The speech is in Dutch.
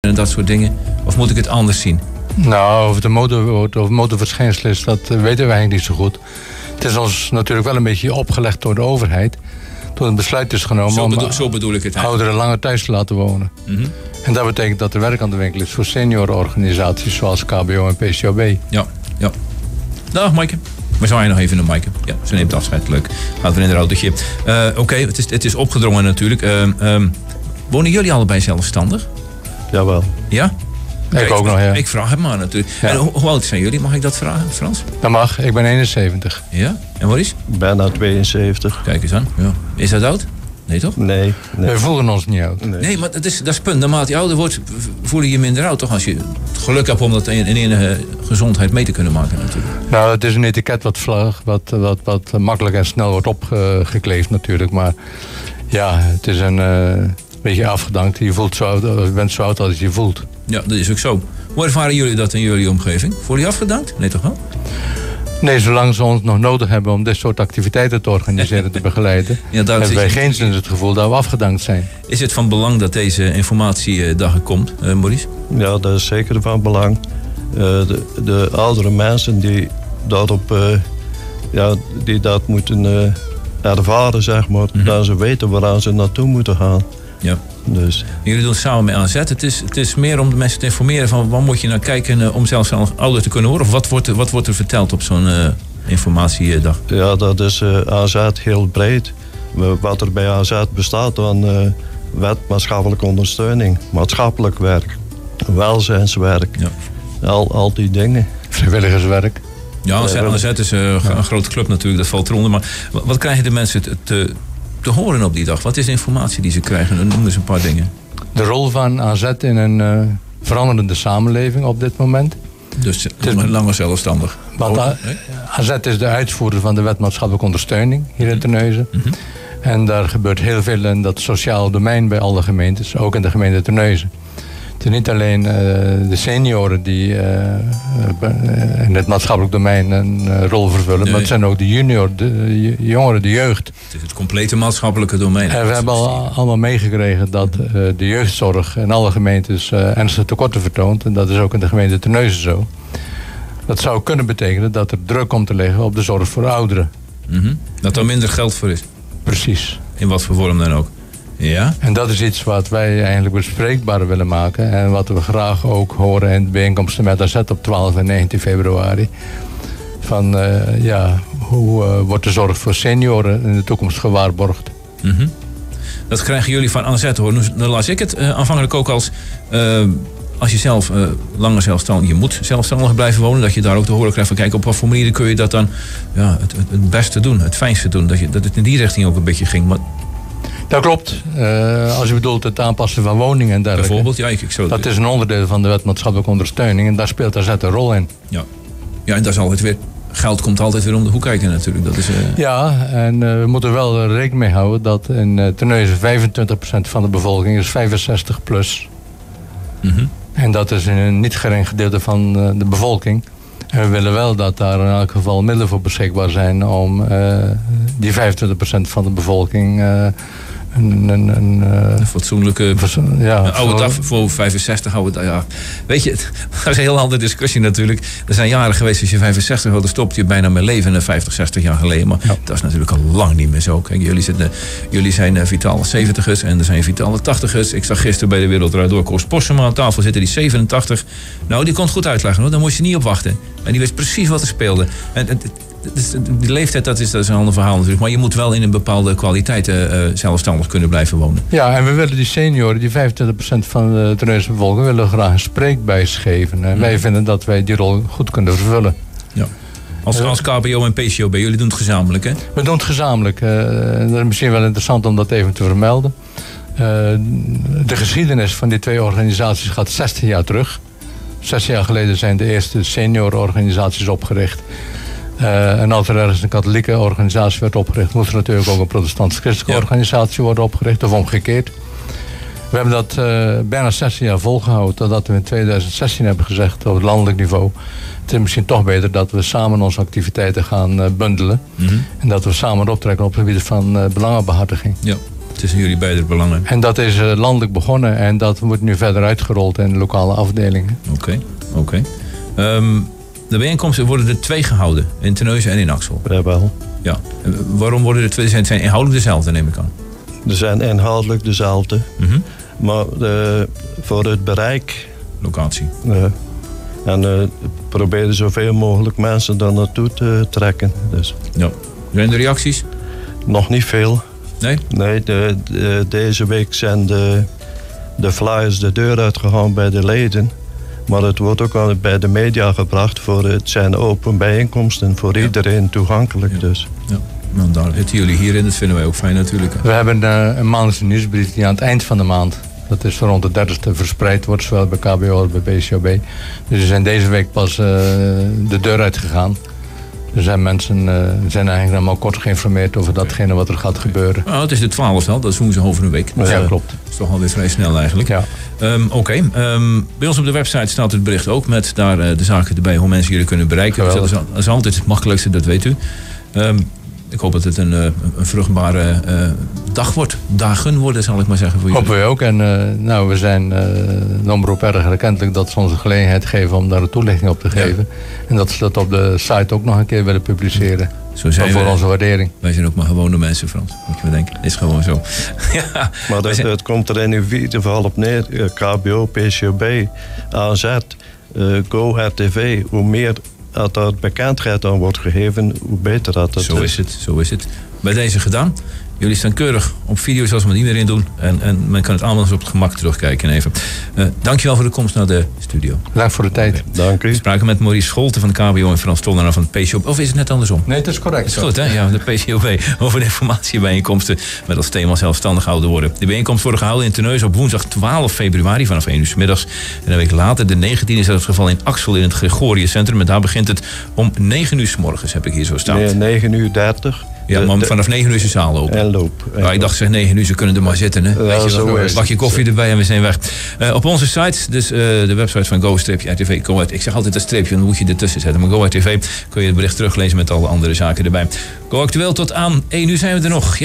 en dat soort dingen? Of moet ik het anders zien? Nou, of het motorverschijnsel is, dat weten we eigenlijk niet zo goed. Het is ons natuurlijk wel een beetje opgelegd door de overheid. Toen het besluit is genomen zo bedoel ik het ouderen langer thuis te laten wonen. Mm-hmm. En dat betekent dat er werk aan de winkel is voor seniorenorganisaties zoals KBO en PCOB. Ja. Dag Maaike. We zwaaien nog even naar Maaike. Ja, ze neemt afscheid. Leuk. Gaat weer in haar autootje. Oké, het is opgedrongen natuurlijk. Wonen jullie allebei zelfstandig? Jawel. Ja? Ik ook nog, ja. Ik vraag het maar natuurlijk. Ja. En hoe oud zijn jullie? Mag ik dat vragen, Frans? Dat mag. Ik ben 71. Ja? En Maurice? Bijna 72. Kijk eens aan. Ja. Is dat oud? Nee, toch? Nee. We voelen ons niet oud. Nee, maar dat is het punt. Naarmate je ouder wordt, voel je je minder oud, toch? Als je het geluk hebt om dat in enige gezondheid mee te kunnen maken, natuurlijk. Nou, het is een etiket wat makkelijk en snel wordt opgekleefd, natuurlijk. Maar ja, het is een beetje afgedankt. Je bent zo oud als je voelt. Ja, dat is ook zo. Hoe ervaren jullie dat in jullie omgeving? Voel je afgedankt? Nee, toch wel? Nee, zolang ze ons nog nodig hebben om dit soort activiteiten te organiseren en te begeleiden, hebben wij geen zin het gevoel dat we afgedankt zijn. Is het van belang dat deze informatiedag er komt, Maurice? Ja, dat is zeker van belang. De oudere mensen die dat moeten ervaren, zeg maar, dat ze weten waar ze naartoe moeten gaan. Ja. Dus. Jullie doen het samen met AZ. Het is meer om de mensen te informeren van waar moet je naar kijken om zelfs ouder te kunnen worden? Of wat wordt er verteld op zo'n informatiedag? Ja, dat is AZ heel breed. Wat er bij AZ bestaat dan wet maatschappelijke ondersteuning, maatschappelijk werk, welzijnswerk, al die dingen. Vrijwilligerswerk. Ja, AZ is een grote club natuurlijk, dat valt eronder. Maar wat krijgen de mensen te horen op die dag? Wat is de informatie die ze krijgen? Dan noemen ze een paar dingen. De rol van AZ in een veranderende samenleving op dit moment. Dus het is langer zelfstandig. Want AZ is de uitvoerder van de wet maatschappelijke ondersteuning hier in Terneuzen. Mm-hmm. En daar gebeurt heel veel in dat sociale domein bij alle gemeentes, ook in de gemeente Terneuzen. Het is niet alleen de senioren die in het maatschappelijk domein een rol vervullen, maar het zijn ook de jongeren, de jeugd. Het is het complete maatschappelijke domein. En we hebben allemaal meegekregen dat de jeugdzorg in alle gemeentes ernstige tekorten vertoont. En dat is ook in de gemeente Terneuzen zo. Dat zou kunnen betekenen dat er druk komt te liggen op de zorg voor ouderen. Mm-hmm. Dat er minder geld voor is. Precies. In wat voor vorm dan ook. Ja. En dat is iets wat wij eigenlijk bespreekbaar willen maken. En wat we graag ook horen in de bijeenkomsten met AZ op 12 en 19 februari. Van hoe wordt de zorg voor senioren in de toekomst gewaarborgd? Mm-hmm. Dat krijgen jullie van AZ hoor. Dan las ik het aanvankelijk ook als je zelf langer zelfstandig, je moet zelfstandig blijven wonen, dat je daar ook te horen krijgt van kijk, op wat voor manieren kun je dat dan het beste doen, het fijnste doen. Dat het in die richting ook een beetje ging. Maar dat klopt. Als je bedoelt het aanpassen van woningen en dergelijke. Bijvoorbeeld, ja. Dat is een onderdeel van de wet maatschappelijke ondersteuning en daar speelt AZ een rol in. Ja, en daar is altijd weer, geld komt altijd weer om de hoek kijken natuurlijk. Dat is, Ja, en we moeten wel rekening mee houden dat in Terneuzen 25% van de bevolking is 65 plus. Mm-hmm. En dat is een niet gering gedeelte van de bevolking. En we willen wel dat daar in elk geval middelen voor beschikbaar zijn om die 25% van de bevolking een fatsoenlijke oude dag voor 65 oude. Ja. Weet je, dat is een heel andere discussie natuurlijk. Er zijn jaren geweest als je 65 had, dan stopte je bijna met leven in 50, 60 jaar geleden. Maar dat is natuurlijk al lang niet meer zo. Kijk, jullie zijn vitale 70ers en er zijn vitale 80ers. Ik zag gisteren bij de Wereld Draait Door Koos Possema aan tafel zitten, die 87. Nou, die kon het goed uitleggen hoor. Daar moest je niet op wachten. En die wist precies wat er speelde. En die leeftijd, dat is een ander verhaal natuurlijk. Maar je moet wel in een bepaalde kwaliteit zelfstandig kunnen blijven wonen. Ja, en we willen die senioren, die 25% van de Terneuzense bevolking, willen we graag een spreekbuis geven. En wij vinden dat wij die rol goed kunnen vervullen. Ja. Als KBO en PCOB, jullie doen het gezamenlijk, hè? We doen het gezamenlijk. Dat is misschien wel interessant om dat even te vermelden. De geschiedenis van die twee organisaties gaat 16 jaar terug. 16 jaar geleden zijn de eerste seniorenorganisaties opgericht. En als er ergens een katholieke organisatie werd opgericht, moest er natuurlijk ook een protestants-christelijke organisatie worden opgericht, of omgekeerd. We hebben dat bijna 16 jaar volgehouden, totdat we in 2016 hebben gezegd op het landelijk niveau, het is misschien toch beter dat we samen onze activiteiten gaan bundelen. Mm-hmm. En dat we samen optrekken op het gebied van belangenbehartiging. Ja. Het is in jullie beide belangen. En dat is landelijk begonnen en dat wordt nu verder uitgerold in de lokale afdelingen. Oké. De bijeenkomsten worden er 2 gehouden, in Terneuzen en in Axel. Ja, wel. Ja. Waarom worden er 2? Zijn inhoudelijk dezelfde, neem ik aan? Er zijn inhoudelijk dezelfde. Maar voor het bereik... Locatie. En proberen zoveel mogelijk mensen daar naartoe te trekken. Dus. Ja. Zijn er reacties? Nog niet veel. Nee? Nee, deze week zijn de flyers de deur uitgegaan bij de leden. Maar het wordt ook al bij de media gebracht. Het zijn open bijeenkomsten voor iedereen toegankelijk. Ja. Dus. Ja. Nou, daar zitten jullie hierin, dat vinden wij ook fijn natuurlijk. We hebben een maandelijkse nieuwsbrief die aan het eind van de maand, dat is rond de 30e, verspreid wordt, zowel bij KBO als bij BCOB. Dus we zijn deze week pas de deur uitgegaan. Er zijn mensen zijn eigenlijk nog maar kort geïnformeerd over datgene wat er gaat gebeuren. Nou, het is de 12e al, dat is woensdag over een week. Dus, ja, klopt. Dat is toch alweer vrij snel eigenlijk. Ja. Bij ons op de website staat het bericht ook met daar de zaken erbij, hoe mensen jullie kunnen bereiken. Dus dat is altijd het makkelijkste, dat weet u. Ik hoop dat het een vruchtbare dag wordt. Dagen worden, zal ik maar zeggen voor jullie. Hopen we ook. En we zijn de omroep erg erkentelijk dat ze ons de gelegenheid geven om daar een toelichting op te geven. Ja. En dat ze dat op de site ook nog een keer willen publiceren. Zo zijn voor onze waardering. Wij zijn ook maar gewone mensen, Frans. Moet je me denken. Is gewoon zo. Ja, maar het komt er in ieder geval op neer. KBO, PCOB, AZ, Go, RTV. Hoe meer dat er bekendheid aan wordt gegeven, hoe beter dat het is. Zo is het. Bij deze gedaan. Jullie staan keurig op video zoals we het iedereen doen. En men kan het allemaal eens op het gemak terugkijken even. Dankjewel voor de komst naar de studio. Bedankt voor de tijd. Dank u. We spraken met Maurice Scholten van de KBO en Frans Tollenaar van het PCOB. Of is het net andersom? Nee, het is correct. Het is goed, hè? Ja, de PCOB over de informatiebijeenkomsten met als thema zelfstandig ouder worden. De bijeenkomst wordt gehouden in Terneuzen op woensdag 12 februari vanaf 1 uur 's middags. En een week later, de 19e, is dat het geval in Axel in het Gregoriuscentrum. En daar begint het om 9 uur 's morgens, heb ik hier zo staan. Nee, 9:30. Ja, maar vanaf 9 uur is de zaal open. En loop. Ja, ik dacht, zeg 9 uur, ze kunnen er maar zitten. Hè? Ja, weet je wel, een bakje koffie erbij en we zijn weg. Op onze site, dus de website van Go-RTV. Ik zeg altijd een streepje, dan moet je ertussen zetten. Maar Go-RTV kun je het bericht teruglezen met alle andere zaken erbij. Go Actueel tot aan 1 uur zijn we er nog.